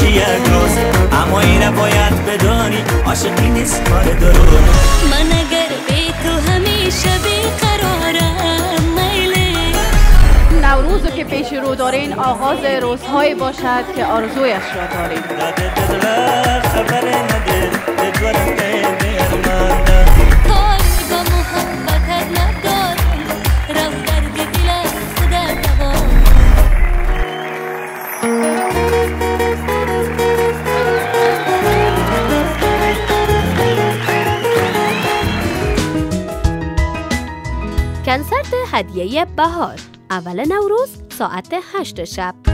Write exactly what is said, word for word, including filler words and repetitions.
میشه یک روز، اما اینه باید بدانی عاشقی نیست کار درست. من اگر بی تو همیشه بیقرارم میله. نوروزو که پیش رو دارین آغاز روزهایی باشد که آرزویش را دارین. خبر نده کنسرت هدیه بهار اول نوروز ساعت هشت شب.